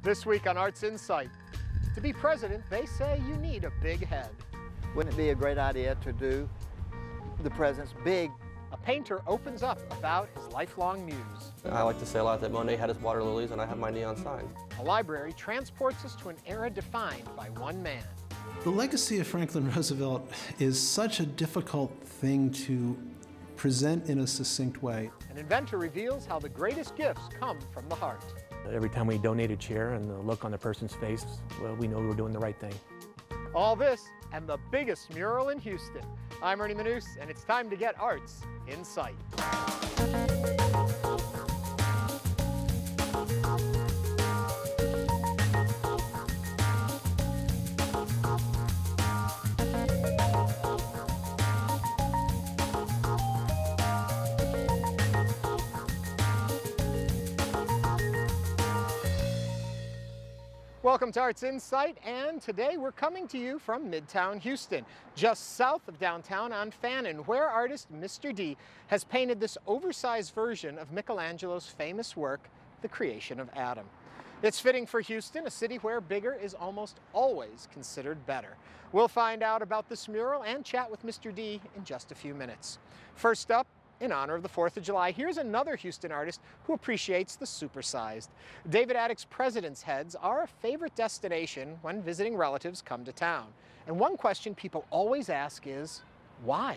This week on Arts InSight, to be president, they say you need a big head. Wouldn't it be a great idea to do the president's big? A painter opens up about his lifelong muse. I like to say a lot that Monet had his water lilies and I have my neon sign. A library transports us to an era defined by one man. The legacy of Franklin Roosevelt is such a difficult thing to present in a succinct way. An inventor reveals how the greatest gifts come from the heart. Every time we donate a chair and the look on the person's face, well, we know we're doing the right thing. All this and the biggest mural in Houston. I'm Ernie Manous, and it's time to get Arts InSight. Welcome to Arts InSight, and today we're coming to you from Midtown Houston, just south of downtown on Fannin, where artist Mr. D has painted this oversized version of Michelangelo's famous work, The Creation of Adam. It's fitting for Houston, a city where bigger is almost always considered better. We'll find out about this mural and chat with Mr. D in just a few minutes. First up, in honor of the 4th of July, here's another Houston artist who appreciates the supersized. Adickes Presidents Heads are a favorite destination when visiting relatives come to town. And one question people always ask is, why?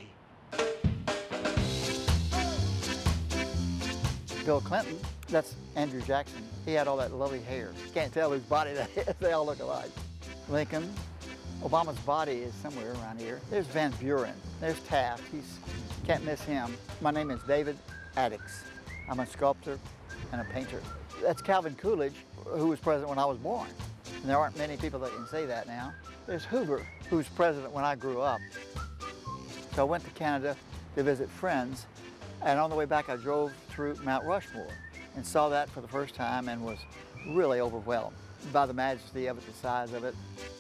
Bill Clinton, that's Andrew Jackson. He had all that lovely hair. Can't tell whose body that is, they all look alike. Lincoln, Obama's body is somewhere around here. There's Van Buren, there's Taft, can't miss him. My name is David Adickes. I'm a sculptor and a painter. That's Calvin Coolidge, who was president when I was born. And there aren't many people that can say that now. There's Hoover, who was president when I grew up. So I went to Canada to visit friends, and on the way back I drove through Mount Rushmore and saw that for the first time and was really overwhelmed by the majesty of it, the size of it.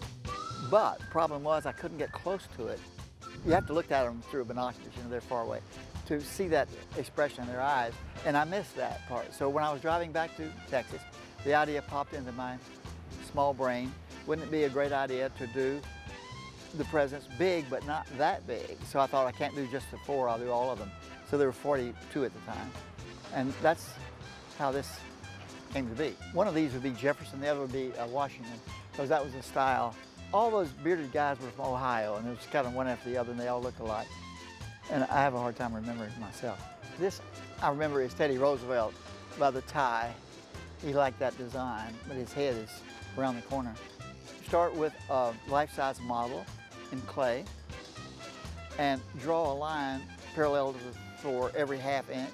But the problem was I couldn't get close to it. You have to look at them through binoculars, they're far away, to see that expression in their eyes, and I missed that part. So when I was driving back to Texas, the idea popped into my small brain, wouldn't it be a great idea to do the president's big, but not that big? So I thought, I can't do just the 4, I'll do all of them. So there were 42 at the time, and that's how this came to be. One of these would be Jefferson, the other would be Washington, because that was the style. All those bearded guys were from Ohio, and it was kind of one after the other, and they all look alike. And I have a hard time remembering myself. This, I remember, is Teddy Roosevelt by the tie. He liked that design, but his head is around the corner. Start with a life-size model in clay, and draw a line parallel to the floor every ½ inch.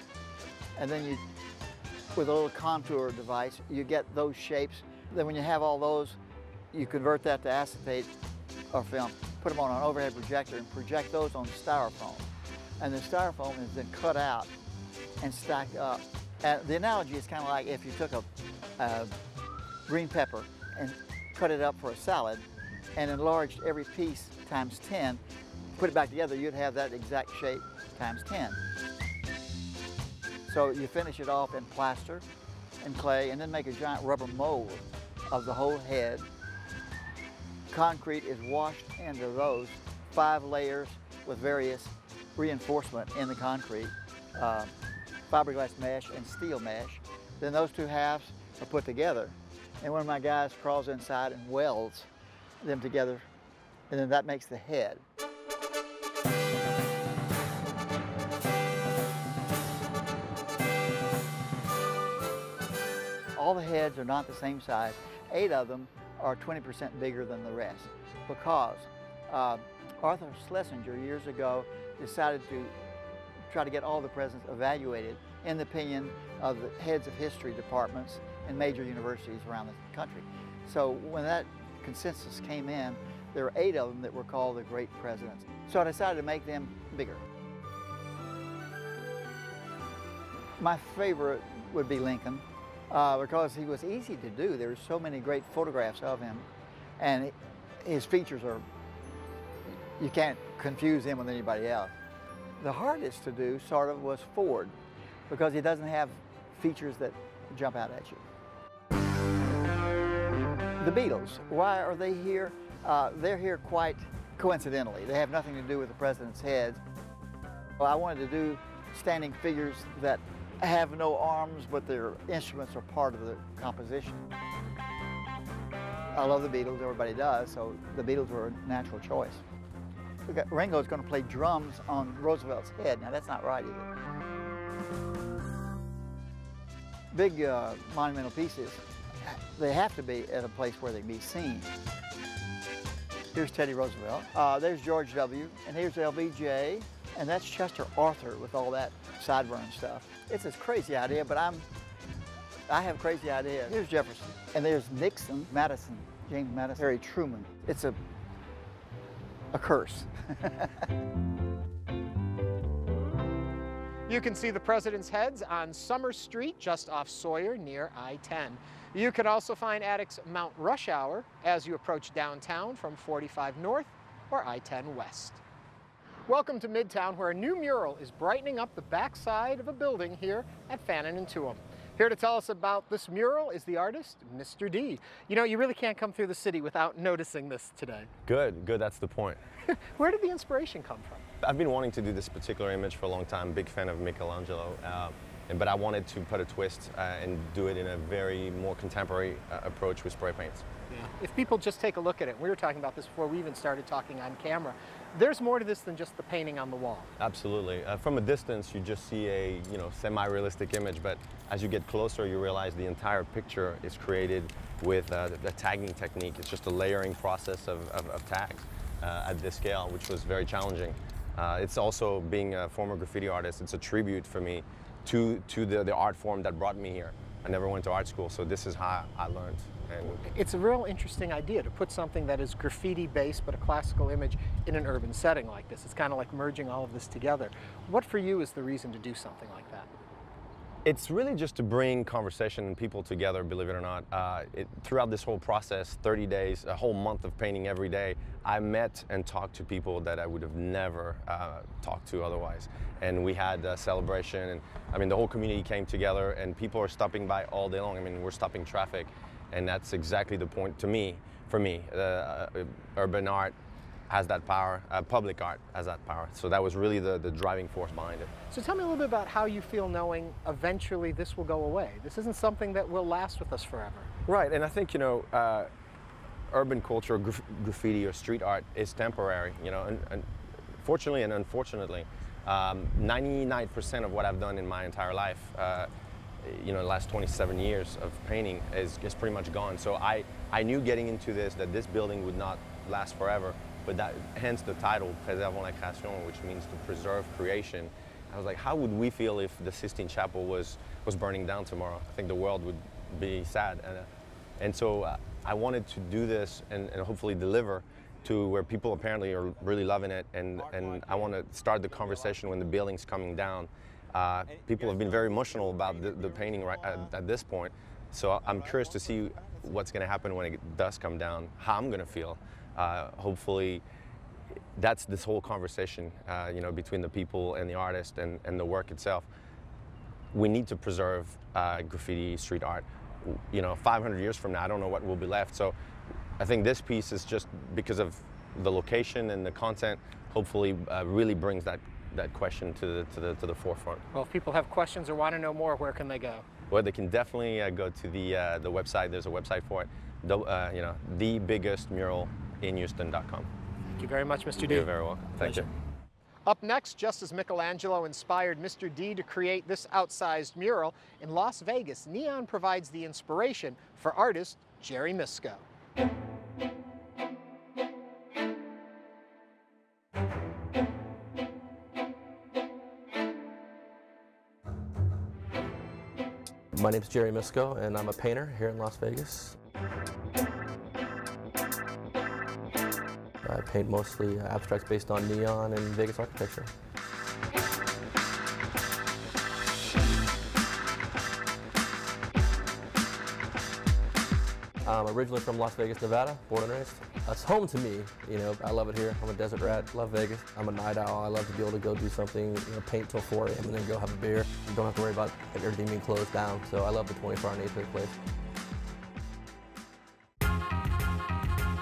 And then you, with a little contour device, you get those shapes. Then when you have all those, you convert that to acetate or film, put them on an overhead projector and project those on styrofoam. And the styrofoam is then cut out and stacked up. And the analogy is kind of like if you took a green pepper and cut it up for a salad and enlarged every piece times 10, put it back together, you'd have that exact shape times 10. So you finish it off in plaster and clay and then make a giant rubber mold of the whole head. Concrete is washed into those 5 layers with various reinforcement in the concrete, fiberglass mesh and steel mesh. Then those 2 halves are put together, and one of my guys crawls inside and welds them together, and then that makes the head. All the heads are not the same size. 8 of them are 20% bigger than the rest, because Arthur Schlesinger years ago decided to try to get all the presidents evaluated in the opinion of the heads of history departments in major universities around the country. So when that consensus came in, there were 8 of them that were called the great presidents. So I decided to make them bigger. My favorite would be Lincoln. Because he was easy to do. There were so many great photographs of him, and his features are, you can't confuse him with anybody else. The hardest to do, sort of, was Ford, because he doesn't have features that jump out at you. The Beatles, why are they here? They're here quite coincidentally. They have nothing to do with the President's Heads. Well, I wanted to do standing figures that have no arms, but their instruments are part of the composition. I love the Beatles, everybody does, so the Beatles were a natural choice. Look at, Ringo's going to play drums on Roosevelt's head. Now that's not right either. Big monumental pieces, they have to be at a place where they can be seen. Here's Teddy Roosevelt, there's George W., and here's LBJ, and that's Chester Arthur with all that sideburn stuff. It's a crazy idea, but I have crazy ideas. Here's Jefferson, and there's Nixon, Madison, James Madison, Harry Truman. It's a curse. You can see the President's Heads on Summer Street, just off Sawyer, near I-10. You can also find Adickes Mount Rush Hour as you approach downtown from 45 North or I-10 West. Welcome to Midtown, where a new mural is brightening up the backside of a building here at Fannin and Tuam. Here to tell us about this mural is the artist, Mr. D. You know, you really can't come through the city without noticing this today. Good, that's the point. Where did the inspiration come from? I've been wanting to do this particular image for a long time, big fan of Michelangelo, but I wanted to put a twist and do it in a very more contemporary approach with spray paints. Yeah. If people just take a look at it, we were talking about this before we even started talking on camera, there's more to this than just the painting on the wall. Absolutely. From a distance, you just see a semi-realistic image, but as you get closer, you realize the entire picture is created with the tagging technique. It's just a layering process of tags at this scale, which was very challenging. It's also, being a former graffiti artist, it's a tribute for me to the art form that brought me here. I never went to art school, so this is how I learned. And it's a real interesting idea to put something that is graffiti-based but a classical image in an urban setting like this. It's kind of like merging all of this together. What for you is the reason to do something like that? It's really just to bring conversation and people together, believe it or not. Throughout this whole process, 30 days, a whole month of painting every day, I met and talked to people that I would have never talked to otherwise. And we had a celebration, and I mean, the whole community came together, and people are stopping by all day long. I mean, we're stopping traffic, and that's exactly the point for me. Urban art has that power, public art has that power. So that was really the driving force behind it. So tell me a little bit about how you feel knowing eventually this will go away. This isn't something that will last with us forever. Right, and I think, urban culture, graffiti or street art is temporary, and fortunately and unfortunately, 99% of what I've done in my entire life, the last 27 years of painting is pretty much gone. So I knew getting into this that this building would not last forever. But hence the title, Preservons la création, which means to preserve creation. I was like, how would we feel if the Sistine Chapel was burning down tomorrow? I think the world would be sad. And so I wanted to do this and hopefully deliver to where people apparently are really loving it. And I want to start the conversation when the building's coming down. People have been very emotional about the painting right at this point. So I'm curious to see what's going to happen when it does come down, how I'm going to feel. Hopefully, that's this whole conversation, between the people and the artist and the work itself. We need to preserve graffiti, street art. 500 years from now, I don't know what will be left. So I think this piece is just because of the location and the content, hopefully really brings that question to the forefront. Well, if people have questions or want to know more, where can they go? Well, they can definitely go to the website. There's a website for it. thebiggestmuralinhouston.com. Thank you very much, Mr. D. You're very welcome. Thank you. Up next, just as Michelangelo inspired Mr. D to create this outsized mural, in Las Vegas, neon provides the inspiration for artist Jerry Misko. My name's Jerry Misko, and I'm a painter here in Las Vegas. I paint mostly abstracts based on neon and Vegas architecture. I'm originally from Las Vegas, Nevada, born and raised. It's home to me, I love it here. I'm a desert rat, love Vegas. I'm a night owl. I love to be able to go do something, paint till 4 a.m. and then go have a beer. You don't have to worry about everything being closed down, so I love the 24-hour nature of the place.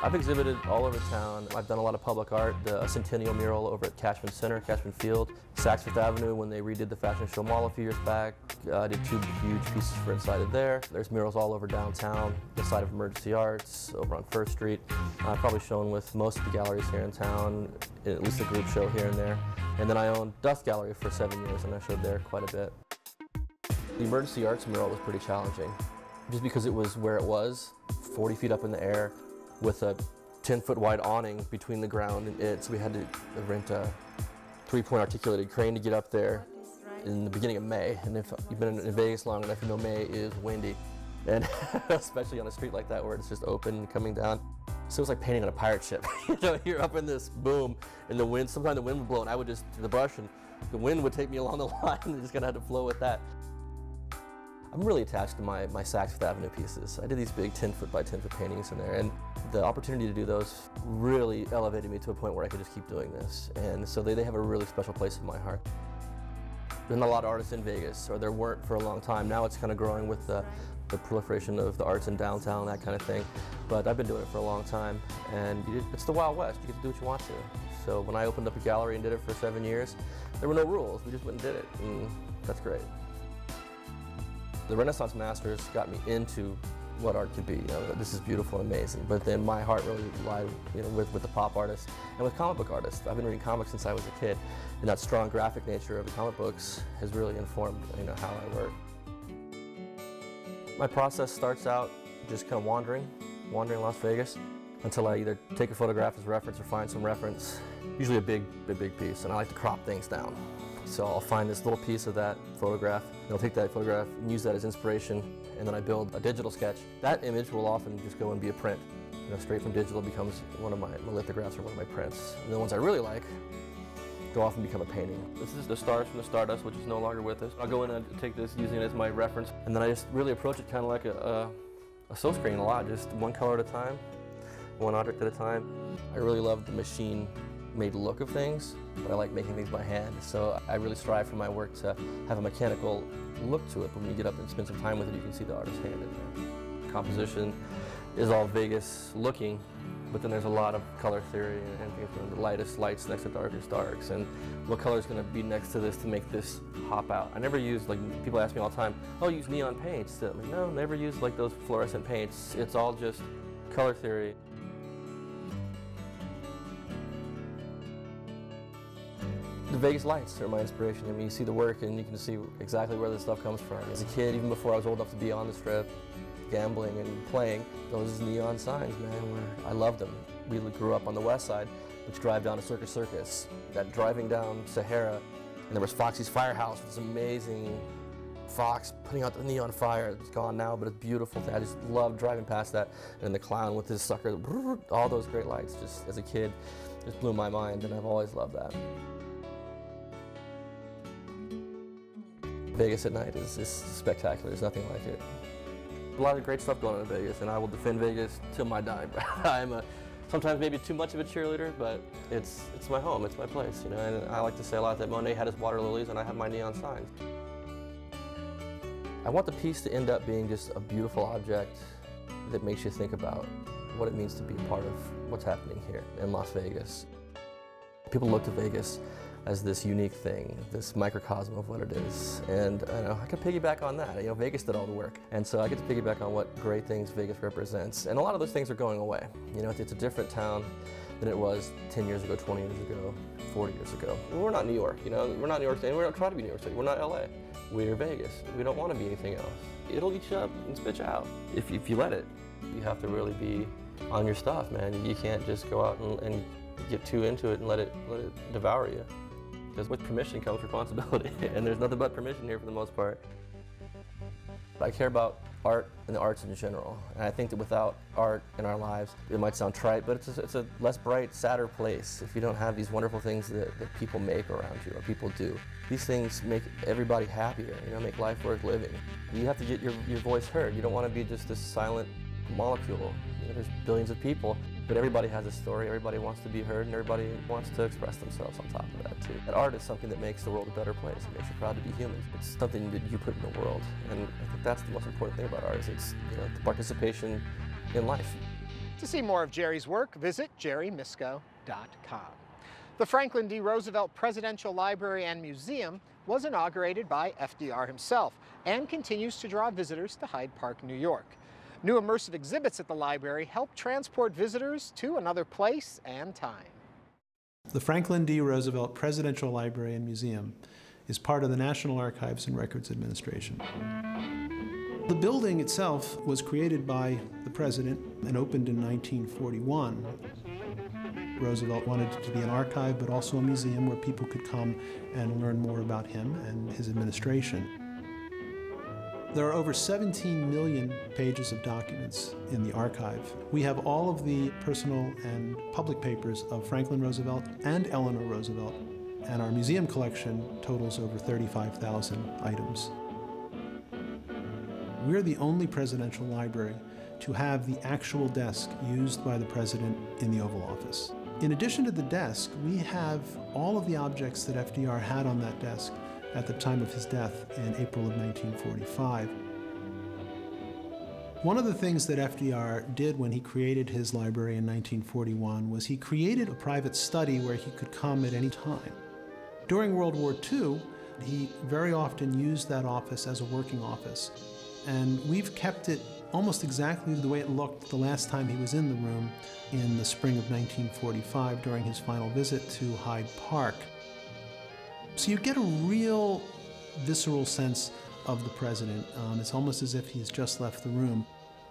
I've exhibited all over town. I've done a lot of public art, the Centennial mural over at Cashman Center, Cashman Field. Saks Fifth Avenue, when they redid the Fashion Show Mall a few years back, I did 2 huge pieces for inside of there. There's murals all over downtown, the side of Emergency Arts, over on First Street. I've probably shown with most of the galleries here in town, at least a group show here and there. And then I owned Dust Gallery for 7 years, and I showed there quite a bit. The Emergency Arts mural was pretty challenging, just because it was where it was, 40 feet up in the air, with a 10-foot wide awning between the ground and it. So we had to rent a 3-point articulated crane to get up there in the beginning of May. And if you've been in Vegas long enough, you know May is windy. And especially on a street like that where it's just open and coming down. So it was like painting on a pirate ship. You know, you're up in this boom and the wind, sometimes the wind would blow and I would just do the brush and the wind would take me along the line and just gonna have to flow with that. I'm really attached to my Saks Fifth Avenue pieces. I did these big 10-foot by 10-foot paintings in there, and the opportunity to do those really elevated me to a point where I could just keep doing this. And so they have a really special place in my heart. There's not a lot of artists in Vegas, or there weren't for a long time. Now it's kind of growing with the proliferation of the arts in downtown, that kind of thing. But I've been doing it for a long time, and it's the Wild West. You get to do what you want to. So when I opened up a gallery and did it for 7 years, there were no rules. We just went and did it, and that's great. The Renaissance masters got me into what art could be. You know, this is beautiful and amazing. But then my heart really lied, you know, with the pop artists and with comic book artists. I've been reading comics since I was a kid, and that strong graphic nature of the comic books has really informed, you know, how I work. My process starts out just kind of wandering Las Vegas until I either take a photograph as reference or find some reference. Usually a big piece, and I like to crop things down. So I'll find this little piece of that photograph, and I'll take that photograph and use that as inspiration, and then I build a digital sketch. That image will often just go and be a print. You know, straight from digital becomes one of my lithographs or one of my prints. And the ones I really like, they'll often become a painting. This is the Stars from the Stardust, which is no longer with us. I'll go in and take this using it as my reference, and then I just really approach it kind of like a silk screen a lot, just one color at a time, one object at a time. I really love the machine-made look of things, but I like making things by hand. So I really strive for my work to have a mechanical look to it, but when you get up and spend some time with it, you can see the artist's hand in there. Composition is all Vegas looking, but then there's a lot of color theory and things from the lightest lights next to darkest darks, and what color is going to be next to this to make this hop out. I never use, like, people ask me all the time, oh, use neon paints. I'm like, no, never use like those fluorescent paints. It's all just color theory. The Vegas lights are my inspiration. I mean, you see the work and you can see exactly where this stuff comes from. As a kid, even before I was old enough to be on the strip, gambling and playing, those neon signs, man, I loved them. We grew up on the west side, which drive down to Circus, that driving down Sahara, and there was Foxy's Firehouse, with this amazing fox putting out the neon fire. It's gone now, but it's beautiful. I just loved driving past that, and the clown with his sucker, all those great lights, just as a kid, just blew my mind, and I've always loved that. Vegas at night is spectacular. There's nothing like it. A lot of great stuff going on in Vegas, and I will defend Vegas till my dying breath. I'm sometimes maybe too much of a cheerleader, but it's my home, it's my place, you know. And I like to say a lot that Monet had his water lilies, and I have my neon signs. I want the piece to end up being just a beautiful object that makes you think about what it means to be a part of what's happening here in Las Vegas. People look to Vegas as this unique thing, this microcosm of what it is. And I can piggyback on that. You know, Vegas did all the work. And so I get to piggyback on what great things Vegas represents. And a lot of those things are going away. You know, it's a different town than it was 10 years ago, 20 years ago, 40 years ago. We're not New York, you know, we're not New York City, and we don't try to be New York City. We're not LA. We're Vegas. We don't want to be anything else. It'll eat you up and spit you out if you let it. You have to really be on your stuff, man. You can't just go out and get too into it and let it devour you. Because with permission comes responsibility, and there's nothing but permission here for the most part. I care about art and the arts in general, and I think that without art in our lives, it might sound trite, but it's a less bright, sadder place if you don't have these wonderful things that people make around you, or people do. These things make everybody happier, you know, make life worth living. You have to get your voice heard. You don't want to be just this silent molecule. You know, there's billions of people, but everybody has a story, everybody wants to be heard, and everybody wants to express themselves on top of that too. And art is something that makes the world a better place. It makes you proud to be human. It's something that you put in the world, and I think that's the most important thing about art, is it's, you know, the participation in life. To see more of Jerry's work, visit jerrymisko.com. The Franklin D. Roosevelt Presidential Library and Museum was inaugurated by FDR himself and continues to draw visitors to Hyde Park, New York. New immersive exhibits at the library help transport visitors to another place and time. The Franklin D. Roosevelt Presidential Library and Museum is part of the National Archives and Records Administration. The building itself was created by the president and opened in 1941. Roosevelt wanted it to be an archive, but also a museum where people could come and learn more about him and his administration. There are over 17 million pages of documents in the archive. We have all of the personal and public papers of Franklin Roosevelt and Eleanor Roosevelt, and our museum collection totals over 35,000 items. We're the only presidential library to have the actual desk used by the president in the Oval Office. In addition to the desk, we have all of the objects that FDR had on that desk at the time of his death in April of 1945. One of the things that FDR did when he created his library in 1941 was he created a private study where he could come at any time. During World War II, he very often used that office as a working office. And we've kept it almost exactly the way it looked the last time he was in the room in the spring of 1945 during his final visit to Hyde Park. So you get a real visceral sense of the president. It's almost as if he's just left the room.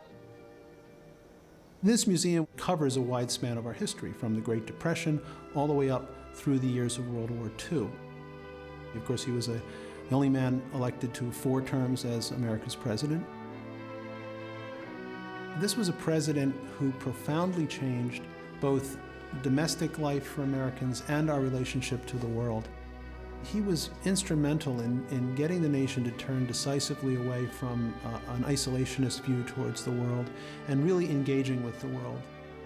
This museum covers a wide span of our history, from the Great Depression all the way up through the years of World War II. Of course, he was the only man elected to 4 terms as America's president. This was a president who profoundly changed both domestic life for Americans and our relationship to the world. He was instrumental in getting the nation to turn decisively away from an isolationist view towards the world and really engaging with the world.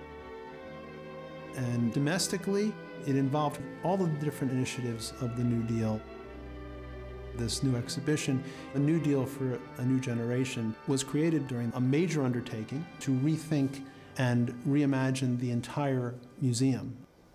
And domestically, it involved all of the different initiatives of the New Deal. This new exhibition, A New Deal for a New Generation, was created during a major undertaking to rethink and reimagine the entire museum.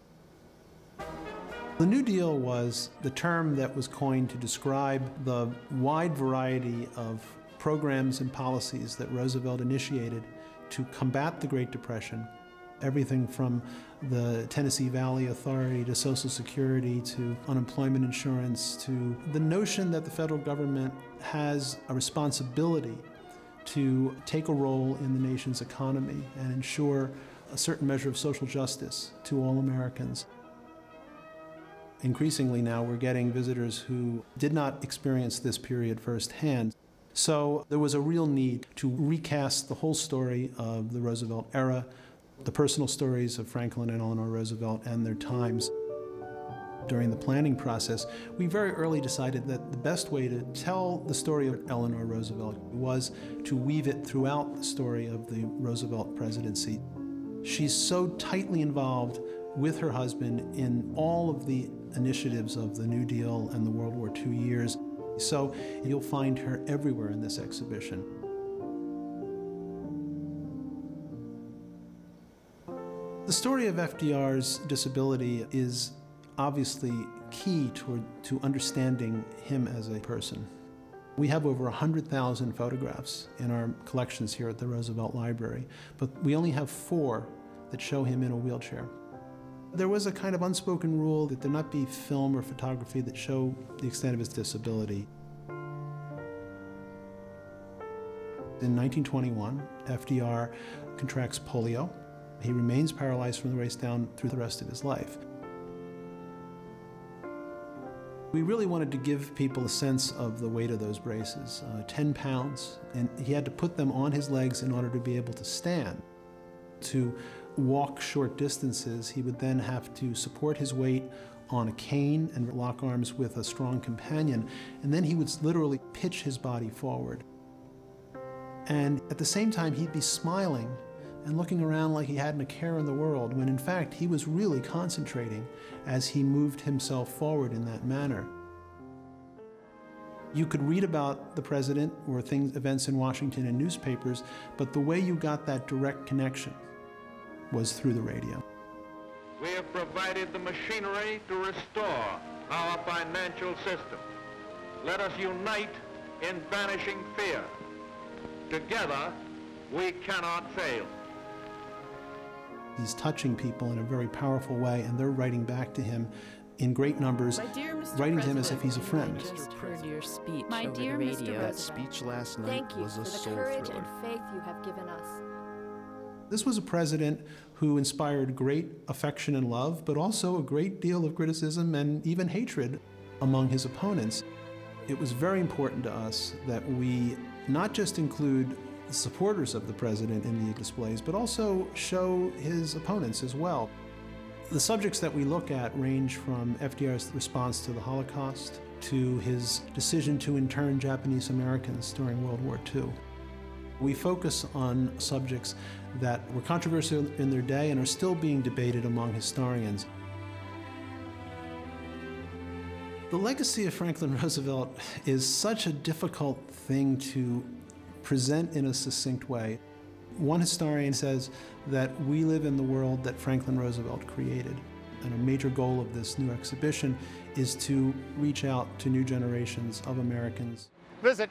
The New Deal was the term that was coined to describe the wide variety of programs and policies that Roosevelt initiated to combat the Great Depression. Everything from the Tennessee Valley Authority to Social Security to unemployment insurance to the notion that the federal government has a responsibility to take a role in the nation's economy and ensure a certain measure of social justice to all Americans. Increasingly now, we're getting visitors who did not experience this period firsthand. So there was a real need to recast the whole story of the Roosevelt era, the personal stories of Franklin and Eleanor Roosevelt and their times. During the planning process, we very early decided that the best way to tell the story of Eleanor Roosevelt was to weave it throughout the story of the Roosevelt presidency. She's so tightly involved with her husband in all of the initiatives of the New Deal and the World War II years. So you'll find her everywhere in this exhibition. The story of FDR's disability is obviously key to understanding him as a person. We have over 100,000 photographs in our collections here at the Roosevelt Library, but we only have 4 that show him in a wheelchair. There was a kind of unspoken rule that there not be film or photography that show the extent of his disability. In 1921, FDR contracts polio. He remains paralyzed from the waist down through the rest of his life. We really wanted to give people a sense of the weight of those braces, 10 pounds, and he had to put them on his legs in order to be able to stand. To walk short distances, he would then have to support his weight on a cane and lock arms with a strong companion, and then he would literally pitch his body forward. And at the same time, he'd be smiling and looking around like he hadn't a care in the world, when in fact he was really concentrating as he moved himself forward in that manner. You could read about the president or events in Washington in newspapers, but the way you got that direct connection was through the radio. We have provided the machinery to restore our financial system. Let us unite in banishing fear. Together, we cannot fail. He's touching people in a very powerful way, and they're writing back to him in great numbers, writing to him as if he's a friend. Just heard your speech My over dear the Mr. radio. President, That speech last night thank you was for a the soul courage thriller. and faith you have given us. This was a president who inspired great affection and love, but also a great deal of criticism and even hatred among his opponents. It was very important to us that we not just include the supporters of the president in the displays, but also show his opponents as well. The subjects that we look at range from FDR's response to the Holocaust to his decision to intern Japanese Americans during World War II. We focus on subjects that were controversial in their day and are still being debated among historians. The legacy of Franklin Roosevelt is such a difficult thing to present in a succinct way. One historian says that we live in the world that Franklin Roosevelt created. And a major goal of this new exhibition is to reach out to new generations of Americans. Visit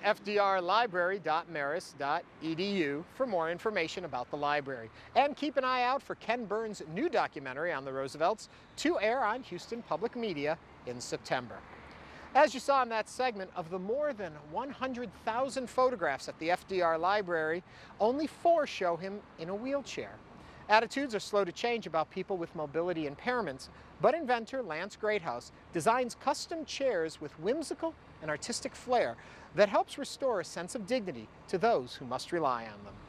fdrlibrary.marist.edu for more information about the library. And keep an eye out for Ken Burns' new documentary on the Roosevelts to air on Houston Public Media in September. As you saw in that segment, of the more than 100,000 photographs at the FDR Library, only 4 show him in a wheelchair. Attitudes are slow to change about people with mobility impairments, but inventor Lance Greathouse designs custom chairs with whimsical and artistic flair that helps restore a sense of dignity to those who must rely on them.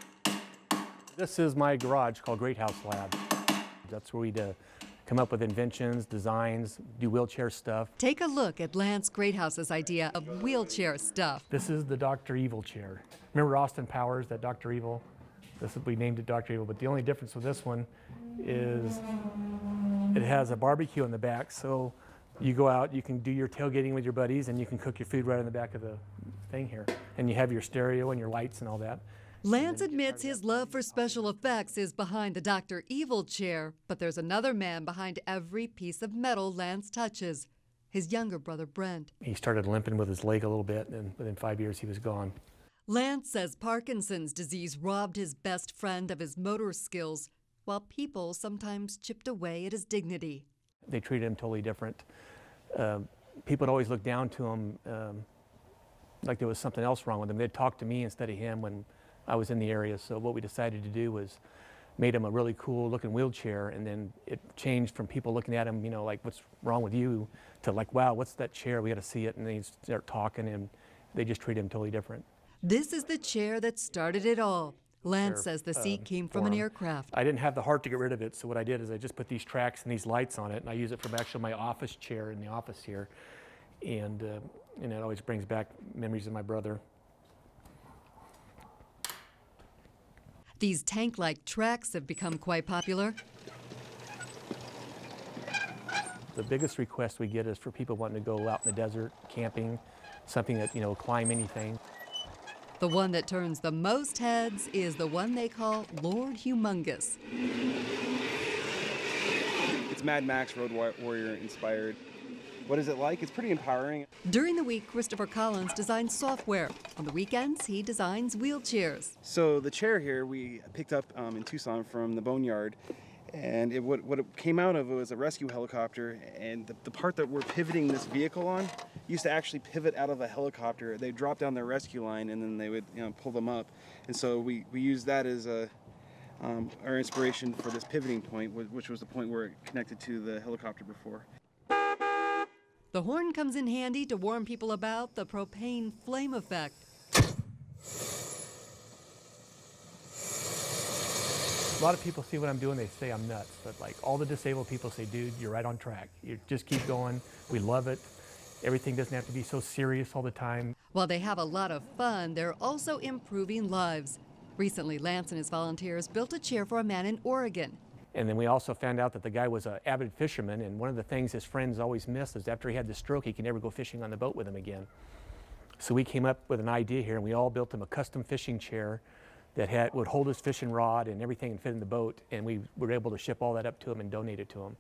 This is my garage called Greathouse Lab. That's where we come up with inventions, designs, do wheelchair stuff. Take a look at Lance Greathouse's idea of wheelchair stuff. This is the Dr. Evil chair. Remember Austin Powers, that Dr. Evil? We named it Dr. Evil, but the only difference with this one is it has a barbecue in the back, so you go out, you can do your tailgating with your buddies, and you can cook your food right in the back of the thing here. And you have your stereo and your lights and all that. Lance admits his love for special effects is behind the Dr. Evil chair, but there's another man behind every piece of metal Lance touches, his younger brother Brent. He started limping with his leg a little bit, and within 5 years he was gone. Lance says Parkinson's disease robbed his best friend of his motor skills, while people sometimes chipped away at his dignity. They treated him totally different. People would always look down to him like there was something else wrong with him. They'd talk to me instead of him when I was in the area. So what we decided to do was made him a really cool looking wheelchair, and then it changed from people looking at him, you know, like, what's wrong with you, to like, wow, what's that chair? We got to see it. And they start talking, and they just treat him totally different. This is the chair that started it all. Lance says the seat came from an aircraft. I didn't have the heart to get rid of it, so what I did is I just put these tracks and these lights on it, and I use it from actually my office chair in the office here. And it always brings back memories of my brother. These tank-like tracks have become quite popular. The biggest request we get is for people wanting to go out in the desert, camping, something that, you know, climb anything. The one that turns the most heads is the one they call Lord Humongous. It's Mad Max Road Warrior inspired. What is it like? It's pretty empowering. During the week, Christopher Collins designs software. On the weekends, he designs wheelchairs. So the chair here we picked up in Tucson from the Boneyard. And what it came out of was a rescue helicopter, and the part that we're pivoting this vehicle on used to actually pivot out of a helicopter. They drop down their rescue line, and then they would, you know, pull them up. And so we used that as our inspiration for this pivoting point, which was the point where it connected to the helicopter before. The horn comes in handy to warn people about the propane flame effect. A lot of people see what I'm doing, they say I'm nuts, but like all the disabled people say, dude, you're right on track. You just keep going. We love it. Everything doesn't have to be so serious all the time. While they have a lot of fun, they're also improving lives. Recently, Lance and his volunteers built a chair for a man in Oregon. And then we also found out that the guy was an avid fisherman, and one of the things his friends always miss is after he had the stroke, he could never go fishing on the boat with him again. So we came up with an idea here, and we all built him a custom fishing chair that would hold his fishing rod and everything and fit in the boat, and we were able to ship all that up to him and donate it to him.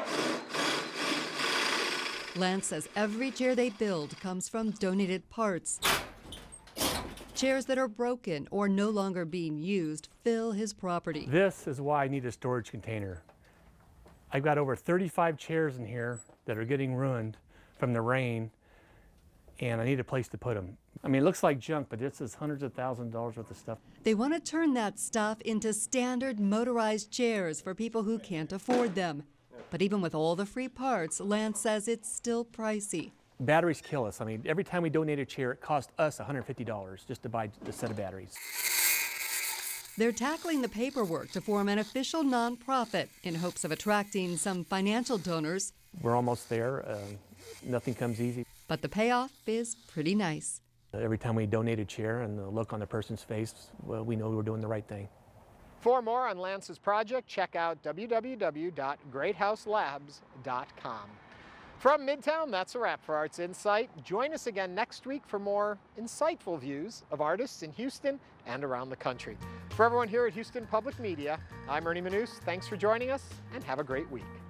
Lance says every chair they build comes from donated parts. Chairs that are broken or no longer being used fill his property. This is why I need a storage container. I've got over 35 chairs in here that are getting ruined from the rain, and I need a place to put them. I mean, it looks like junk, but this is hundreds of thousands of dollars worth of stuff. They want to turn that stuff into standard motorized chairs for people who can't afford them. But even with all the free parts, Lance says it's still pricey. Batteries kill us. I mean, every time we donate a chair, it cost us $150 just to buy the set of batteries. They're tackling the paperwork to form an official nonprofit in hopes of attracting some financial donors. We're almost there. Nothing comes easy. But the payoff is pretty nice. Every time we donate a chair and the look on the person's face, well, we know we're doing the right thing. For more on Lance's project, check out www.greathouselabs.com. From Midtown, that's a wrap for Arts Insight. Join us again next week for more insightful views of artists in Houston and around the country. For everyone here at Houston Public Media, I'm Ernie Manous. Thanks for joining us, and have a great week.